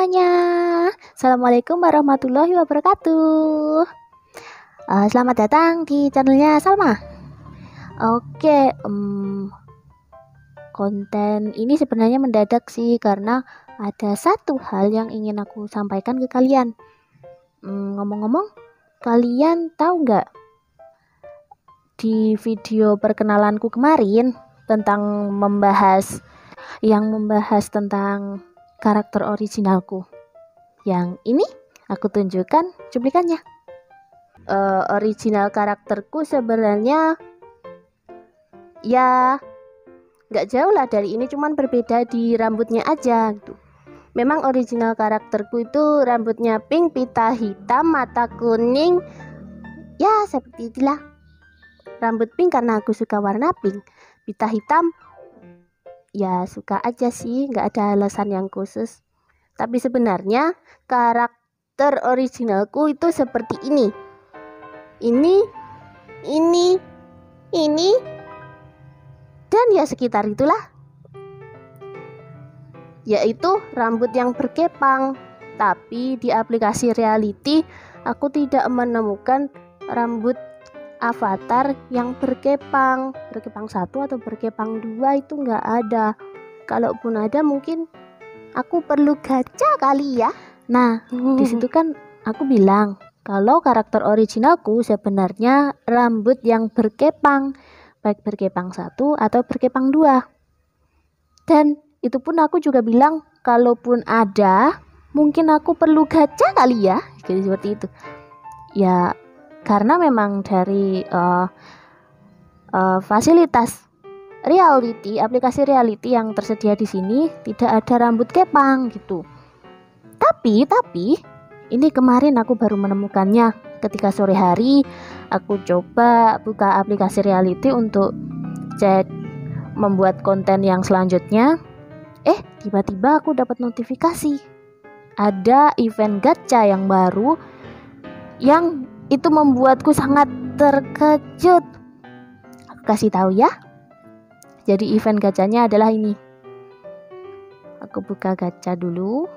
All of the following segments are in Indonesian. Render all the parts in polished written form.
semuanya. Assalamualaikum warahmatullahi wabarakatuh. Selamat datang di channelnya Salma. Oke, konten ini sebenarnya mendadak sih, karena ada satu hal yang ingin aku sampaikan ke kalian. Ngomong-ngomong, kalian tahu nggak, di video perkenalanku kemarin tentang membahas tentang karakter originalku, yang ini aku tunjukkan cuplikannya. Original karakterku sebenarnya ya nggak jauh lah dari ini, cuman berbeda di rambutnya aja gitu. Memang original karakterku itu rambutnya pink, pita hitam, mata kuning, ya seperti itulah. Rambut pink karena aku suka warna pink, pita hitam ya suka aja sih, nggak ada alasan yang khusus. Tapi sebenarnya karakter originalku itu seperti ini, dan ya sekitar itulah, yaitu rambut yang berkepang. Tapi di aplikasi reality aku tidak menemukan rambut avatar yang berkepang 1 atau berkepang 2, itu nggak ada. Kalaupun ada mungkin aku perlu gacha kali ya. Nah, di situ kan aku bilang kalau karakter originalku sebenarnya rambut yang berkepang, baik berkepang 1 atau berkepang 2. Dan itu pun aku juga bilang kalaupun ada mungkin aku perlu gacha kali ya, jadi seperti itu ya. Karena memang dari fasilitas reality, aplikasi reality yang tersedia di sini tidak ada rambut kepang gitu. Tapi ini kemarin aku baru menemukannya ketika sore hari. Aku coba buka aplikasi reality untuk cek membuat konten yang selanjutnya. Tiba-tiba aku dapat notifikasi ada event gacha yang baru, yang itu membuatku sangat terkejut. Aku kasih tahu ya. Jadi event gachanya adalah ini. Aku buka gacha dulu.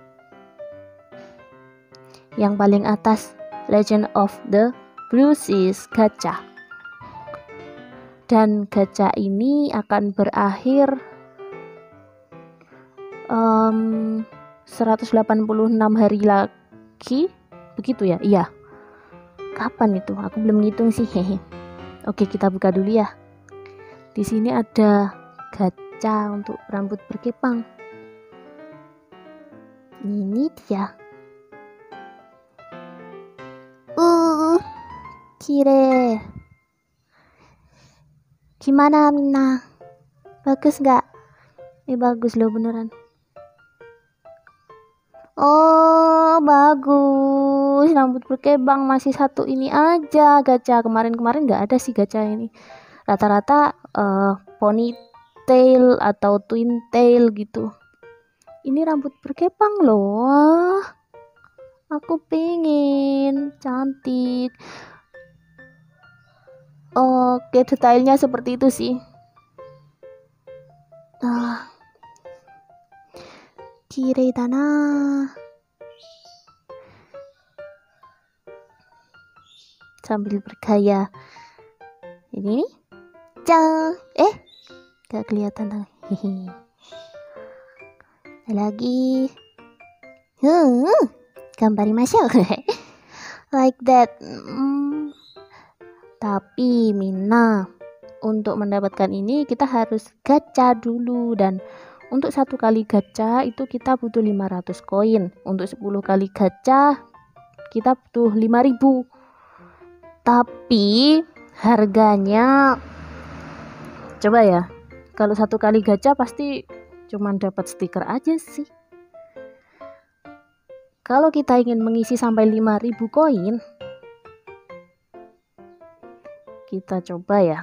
Yang paling atas, Legend of the Blue Seas gacha. Dan gacha ini akan berakhir 186 hari lagi, begitu ya? Iya. Kapan itu? Aku belum ngitung sih. Oke, kita buka dulu ya. Di sini ada gacha untuk rambut berkepang. Ini dia. Kire. Gimana Mina? Bagus nggak? Bagus loh beneran. Oh, bagus. Rambut berkebang masih satu ini aja gacha. Kemarin nggak ada sih gacha ini. Rata-rata ponytail atau twin tail gitu. Ini rambut berkepang loh. Aku pengen, cantik. Oke, detailnya seperti itu sih. Kirei tanah. Sambil bergaya. Ini cang. Gak kelihatan lagi. Lagi. Gambari masuk. Like that. Tapi Mina, untuk mendapatkan ini kita harus gacha dulu, dan untuk 1 kali gacha itu kita butuh 500 koin. Untuk 10 kali gacha kita butuh 5.000. Tapi harganya, coba ya, kalau 1 kali gacha pasti cuman dapat stiker aja sih. Kalau kita ingin mengisi sampai 5.000 koin, kita coba ya.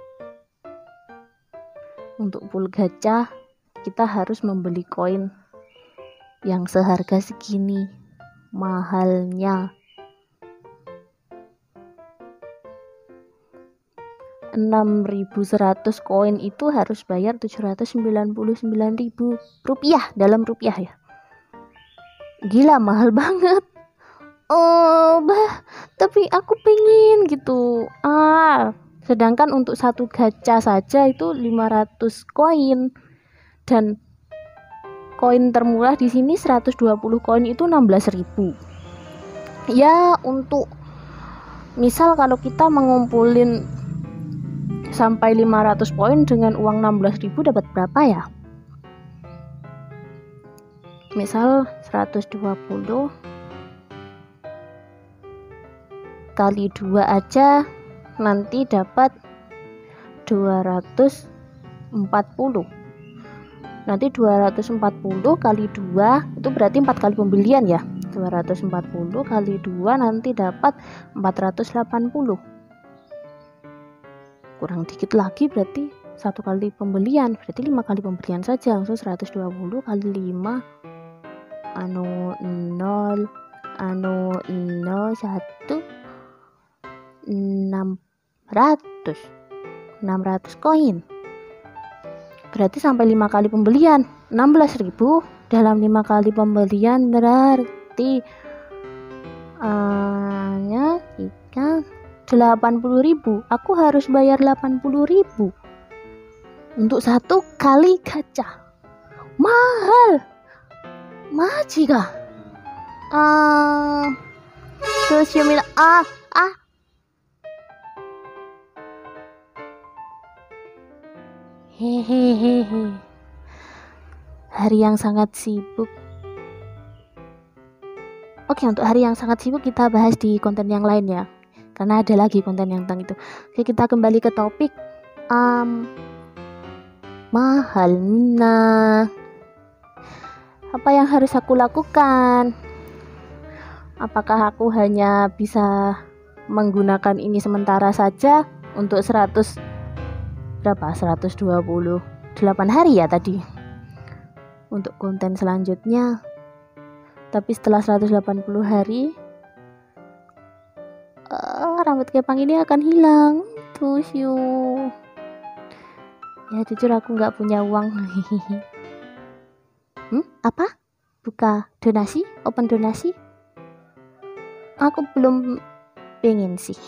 Untuk full gacha kita harus membeli koin yang seharga segini mahalnya. 6.100 koin itu harus bayar 799.000 rupiah, dalam rupiah ya. Gila, mahal banget. Oh, tapi aku pengen gitu. Sedangkan untuk satu gacha saja itu 500 koin. Dan koin termurah di sini 120 koin itu 16.000. Ya, untuk misal kalau kita mengumpulin sampai 500 poin dengan uang 16.000 dapat berapa ya? Misal 120 kali 2 aja nanti dapat 240. Nanti 240 kali 2 itu berarti 4 kali pembelian ya. 240 kali 2 nanti dapat 480. Kurang dikit lagi berarti 1 kali pembelian, berarti 5 kali pembelian saja. Langsung 120 kali 5 0 1 600 koin. Berarti sampai 5 kali pembelian 16.000 dalam 5 kali pembelian berarti hanya 80.000. Aku harus bayar 80.000 untuk satu kali gacha. Mahal majika. Terus hehehe, hari yang sangat sibuk. Oke, untuk hari yang sangat sibuk kita bahas di konten yang lain ya, karena ada lagi konten yang tentang itu. Oke, kita kembali ke topik mahal. Nah, apa yang harus aku lakukan? Apakah aku hanya bisa menggunakan ini sementara saja untuk 128 hari ya tadi untuk konten selanjutnya, tapi setelah 180 hari rambut kepang ini akan hilang. Terus ya jujur aku nggak punya uang. Apa? Buka donasi? Open donasi? Aku belum pengen sih.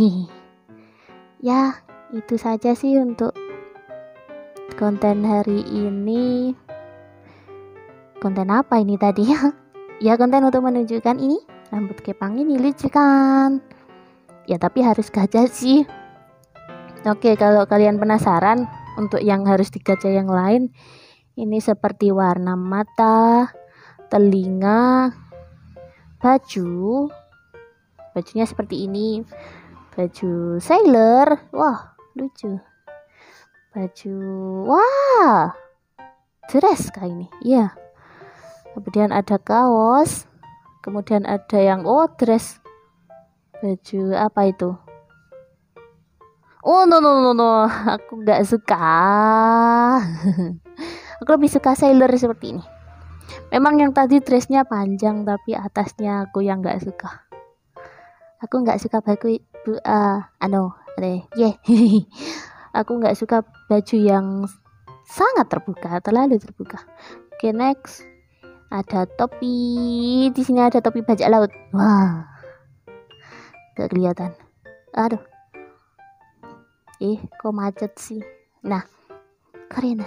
Ya, itu saja sih untuk konten hari ini. Konten apa ini tadi ya? Ya, konten untuk menunjukkan ini rambut kepang ini lucu kan? Ya, tapi harus gacha sih. Oke, kalau kalian penasaran untuk yang harus digacha yang lain, ini seperti warna mata, telinga, bajunya seperti ini. Baju sailor, wah lucu. Baju, wah dress kayak ini, iya. Kemudian ada kaos, kemudian ada yang dress. Baju apa itu? Oh no, aku nggak suka. Aku lebih suka sailor seperti ini. Memang yang tadi dressnya panjang, tapi atasnya aku yang nggak suka. Aku nggak suka baju aku nggak suka baju yang sangat terbuka, terlalu terbuka. Oke, next ada topi. Di sini ada topi bajak laut. Wah, nggak kelihatan. Aduh, kok macet sih. Nah, keren.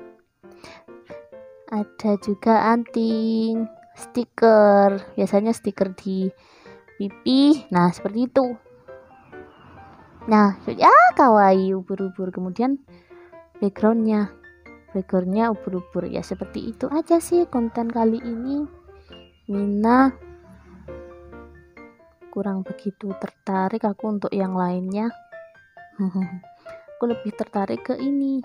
Ada juga anting, stiker. Biasanya stiker di pipi. Nah, seperti itu. Nah, kawaii, ubur-ubur. Kemudian backgroundnya ubur-ubur. Ya, seperti itu aja sih konten kali ini. Mina kurang begitu tertarik aku untuk yang lainnya. Aku lebih tertarik ke ini,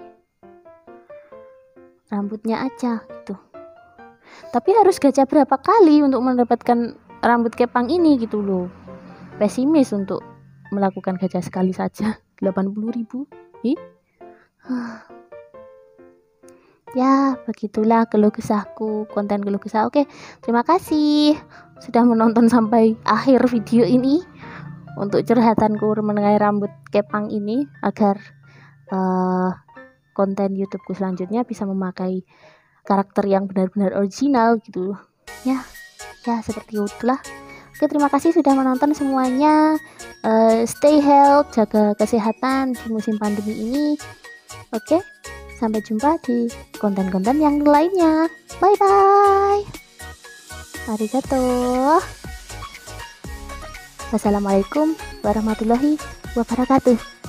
rambutnya aja gitu. Tapi harus gacha berapa kali untuk mendapatkan rambut kepang ini gitu loh. Pesimis untuk melakukan gacha sekali saja. 80.000. Ya, begitulah keluh kesahku, konten keluh kesah. Oke, terima kasih sudah menonton sampai akhir video ini untuk curhatanku mengenai rambut kepang ini, agar konten YouTubeku selanjutnya bisa memakai karakter yang benar-benar original gitu ya. Ya seperti itulah. Oke, terima kasih sudah menonton semuanya. Stay health, jaga kesehatan di musim pandemi ini. Oke, sampai jumpa di konten-konten yang lainnya. Bye bye. Arigato. Wassalamualaikum warahmatullahi wabarakatuh.